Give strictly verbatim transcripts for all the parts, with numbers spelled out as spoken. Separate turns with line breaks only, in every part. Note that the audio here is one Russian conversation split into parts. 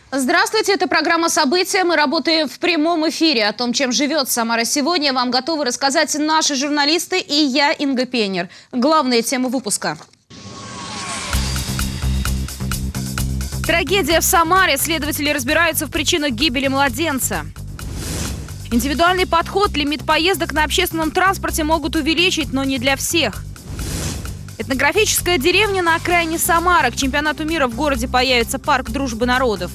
Здравствуйте, это программа «События». Мы работаем в прямом эфире. О том, чем живет Самара сегодня, вам готовы рассказать наши журналисты и я, Инга Пенер. Главные темы выпуска. Трагедия в Самаре. Следователи разбираются в причинах гибели младенца. Индивидуальный подход, лимит поездок на общественном транспорте могут увеличить, но не для всех. Этнографическая деревня на окраине Самары. К чемпионату мира в городе появится парк дружбы народов.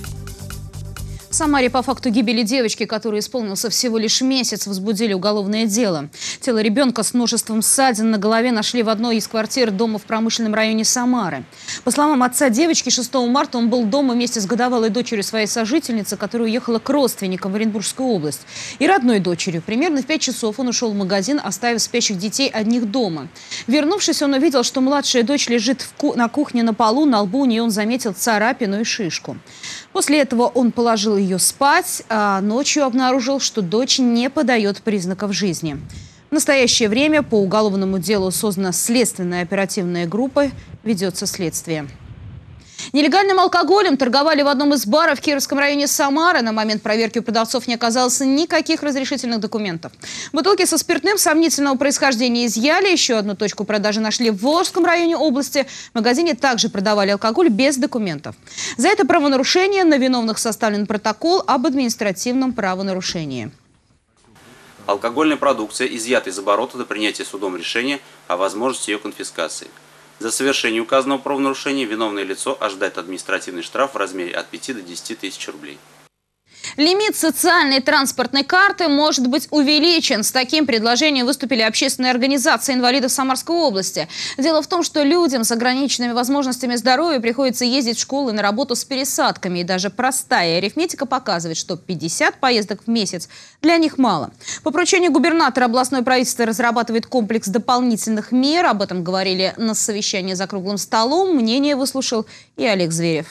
В Самаре по факту гибели девочки, которой исполнился всего лишь месяц, возбудили уголовное дело. Тело ребенка с множеством ссадин на голове нашли в одной из квартир дома в промышленном районе Самары. По словам отца девочки, шестого марта он был дома вместе с годовалой дочерью своей сожительницы, которая уехала к родственникам в Оренбургскую область, и родной дочерью. Примерно в пять часов он ушел в магазин, оставив спящих детей одних дома. Вернувшись, он увидел, что младшая дочь лежит в ку- на кухне на полу, на лбу у нее он заметил царапину и шишку. После этого он положил ее спать, а ночью обнаружил, что дочь не подает признаков жизни. В настоящее время по уголовному делу создана следственная оперативная группа, ведется следствие. Нелегальным алкоголем торговали в одном из баров в Кировском районе Самары. На момент проверки у продавцов не оказалось никаких разрешительных документов. Бутылки со спиртным сомнительного происхождения изъяли. Еще одну точку продажи нашли в Волжском районе области. В магазине также продавали алкоголь без документов. За это правонарушение на виновных составлен протокол об административном правонарушении.
Алкогольная продукция изъята из оборота до принятия судом решения о возможности ее конфискации. За совершение указанного правонарушения виновное лицо ожидает административный штраф в размере от пяти до десяти тысяч рублей.
Лимит социальной транспортной карты может быть увеличен. С таким предложением выступили общественные организации инвалидов Самарской области. Дело в том, что людям с ограниченными возможностями здоровья приходится ездить в школу и на работу с пересадками. И даже простая арифметика показывает, что пятьдесят поездок в месяц для них мало. По поручению губернатора областное правительство разрабатывает комплекс дополнительных мер. Об этом говорили на совещании за круглым столом. Мнение выслушал и Олег Зверев.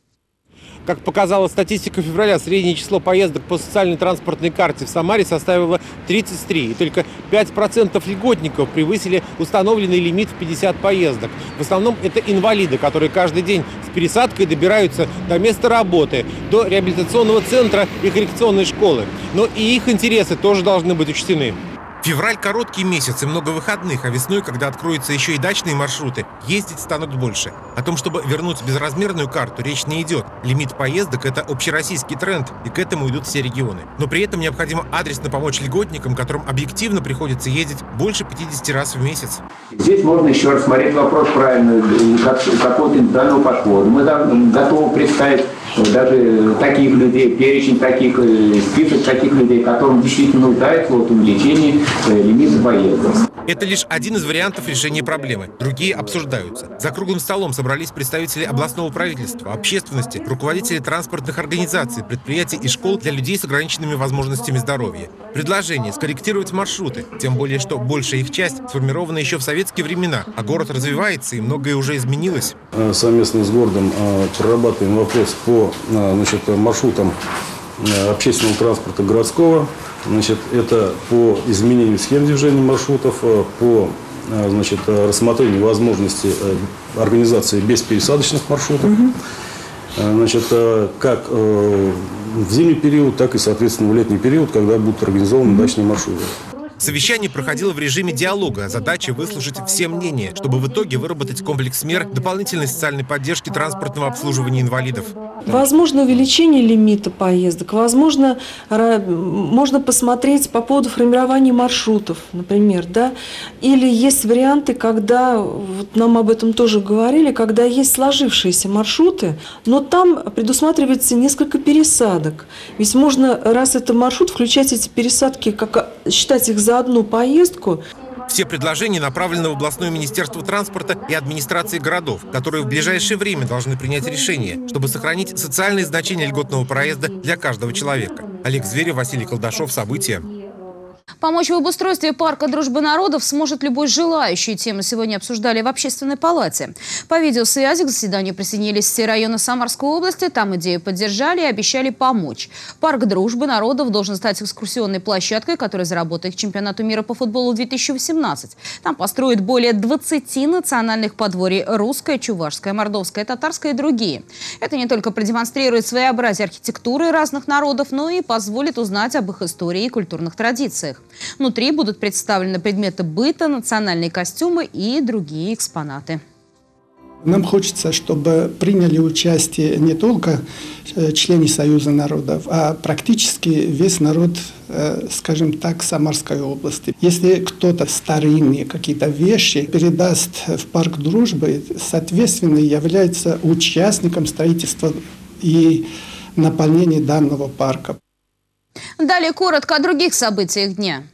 Как показала статистика февраля, среднее число поездок по социальной транспортной карте в Самаре составило тридцать три. И только пять процентов льготников превысили установленный лимит в пятьдесят поездок. В основном это инвалиды, которые каждый день с пересадкой добираются до места работы, до реабилитационного центра и коррекционной школы. Но и их интересы тоже должны быть учтены. Февраль – короткий месяц и много выходных, а весной, когда откроются еще и дачные маршруты, ездить станут больше. О том, чтобы вернуть безразмерную карту, речь не идет. Лимит поездок – это общероссийский тренд, и к этому идут все регионы. Но при этом необходимо адресно помочь льготникам, которым объективно приходится ездить больше пятидесяти раз в месяц.
Здесь можно еще рассмотреть вопрос правильно, какого-то индивидуального подхода. Мы готовы представить даже таких людей, перечень таких, список таких людей, которым действительно нуждается в увеличении лимита поездок.
Это лишь один из вариантов решения проблемы. Другие обсуждаются. За круглым столом собрались представители областного правительства, общественности, руководители транспортных организаций, предприятий и школ для людей с ограниченными возможностями здоровья. Предложение – скорректировать маршруты, тем более, что большая их часть сформирована еще в советские времена, а город развивается и многое уже изменилось.
Совместно с городом прорабатываем вопрос по значит, маршрутам общественного транспорта городского. Значит, это по изменению схем движения маршрутов, по значит, рассмотрению возможности организации беспересадочных маршрутов. Угу. Значит, как в зимний период, так и, соответственно, в летний период, когда будут организованы дачные маршруты.
Совещание проходило в режиме диалога. Задача выслушать все мнения, чтобы в итоге выработать комплекс мер дополнительной социальной поддержки транспортного обслуживания инвалидов.
Возможно увеличение лимита поездок, возможно, можно посмотреть по поводу формирования маршрутов, например, да, или есть варианты, когда, вот нам об этом тоже говорили, когда есть сложившиеся маршруты, но там предусматривается несколько пересадок. Ведь можно, раз это маршрут, включать эти пересадки, как считать их за одну поездку.
Все предложения направлены в областное министерство транспорта и администрации городов, которые в ближайшее время должны принять решение, чтобы сохранить социальное значение льготного проезда для каждого человека. Олег Зверев, Василий Колдашов. События.
Помочь в обустройстве парка «Дружбы народов» сможет любой желающий. Тему сегодня обсуждали в Общественной палате. По видеосвязи к заседанию присоединились все районы Самарской области. Там идею поддержали и обещали помочь. Парк «Дружбы народов» должен стать экскурсионной площадкой, которая заработает к чемпионату мира по футболу две тысячи восемнадцать. Там построят более двадцати национальных подворий – русское, чувашское, мордовское, татарское и другие. Это не только продемонстрирует своеобразие архитектуры разных народов, но и позволит узнать об их истории и культурных традициях. Внутри будут представлены предметы быта, национальные костюмы и другие экспонаты.
Нам хочется, чтобы приняли участие не только члены Союза народов, а практически весь народ, скажем так, Самарской области. Если кто-то старинные какие-то вещи передаст в парк «Дружбы», соответственно, является участником строительства и наполнения данного парка.
Далее коротко о других событиях дня.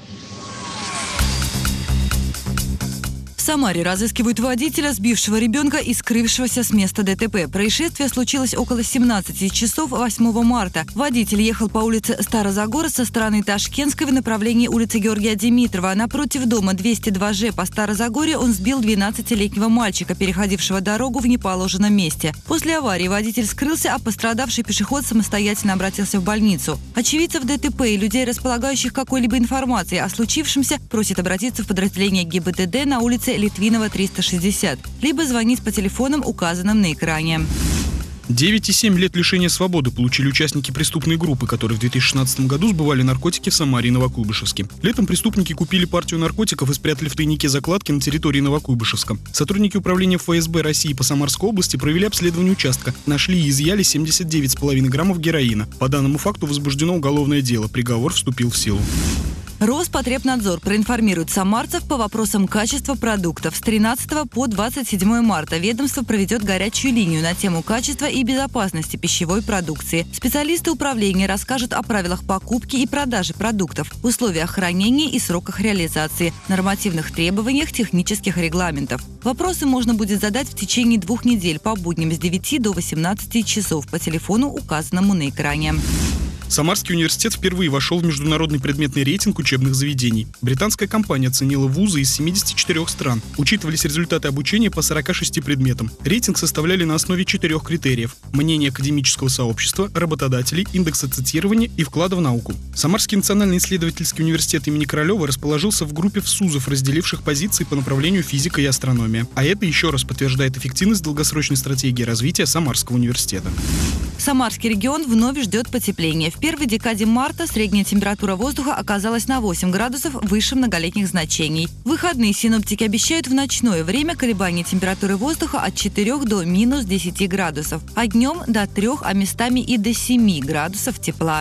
В Самаре разыскивают водителя, сбившего ребенка и скрывшегося с места ДТП. Происшествие случилось около семнадцати часов восьмого марта. Водитель ехал по улице Старозагор со стороны Ташкентской в направлении улицы Георгия Димитрова. Напротив дома двести два Ж по Старозагоре он сбил двенадцатилетнего мальчика, переходившего дорогу в неположенном месте. После аварии водитель скрылся, а пострадавший пешеход самостоятельно обратился в больницу. Очевидцев ДТП и людей, располагающих какой-либо информацией о случившемся, просят обратиться в подразделение ГИБДД на улице Литвинова, триста шестьдесят, либо звонить по телефонам, указанным на экране.
девять и семь лет лишения свободы получили участники преступной группы, которые в две тысячи шестнадцатом году сбывали наркотики в Самаре и Новокуйбышевске. Летом преступники купили партию наркотиков и спрятали в тайнике закладки на территории Новокуйбышевска. Сотрудники управления Эф Эс Бэ России по Самарской области провели обследование участка, нашли и изъяли семьдесят девять целых пять десятых граммов героина. По данному факту возбуждено уголовное дело. Приговор вступил в силу.
Роспотребнадзор проинформирует самарцев по вопросам качества продуктов. С тринадцатого по двадцать седьмое марта ведомство проведет горячую линию на тему качества и безопасности пищевой продукции. Специалисты управления расскажут о правилах покупки и продажи продуктов, условиях хранения и сроках реализации, нормативных требованиях, технических регламентов. Вопросы можно будет задать в течение двух недель по будням с девяти до восемнадцати часов по телефону, указанному на экране.
Самарский университет впервые вошел в международный предметный рейтинг учебных заведений. Британская компания оценила вузы из семидесяти четырёх стран. Учитывались результаты обучения по сорока шести предметам. Рейтинг составляли на основе четырех критериев: мнение академического сообщества, работодателей, индекса цитирования и вклада в науку. Самарский национальный исследовательский университет имени Королева расположился в группе ВСУЗов, разделивших позиции по направлению физика и астрономия. А это еще раз подтверждает эффективность долгосрочной стратегии развития Самарского университета.
Самарский регион вновь ждет потепления. В первой декаде марта средняя температура воздуха оказалась на восемь градусов выше многолетних значений. В выходные синоптики обещают в ночное время колебания температуры воздуха от четырёх до минус десяти градусов, а днем до трёх, а местами и до семи градусов тепла.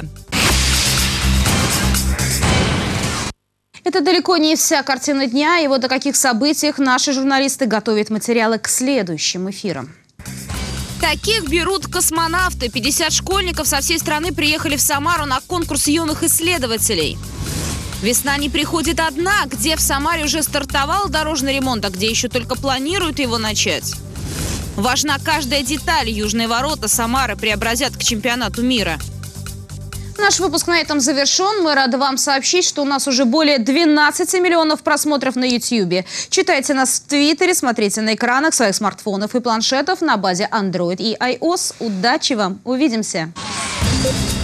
Это далеко не вся картина дня, и вот о каких событиях наши журналисты готовят материалы к следующим эфирам. Таких берут космонавты. пятьдесят школьников со всей страны приехали в Самару на конкурс юных исследователей. Весна не приходит одна. Где в Самаре уже стартовал дорожный ремонт, а где еще только планируют его начать. Важна каждая деталь. Южные ворота Самары преобразят к чемпионату мира. Наш выпуск на этом завершен. Мы рады вам сообщить, что у нас уже более двенадцати миллионов просмотров на ютьюбе. Читайте нас в Твиттере, смотрите на экранах своих смартфонов и планшетов на базе Android и iOS. Удачи вам! Увидимся!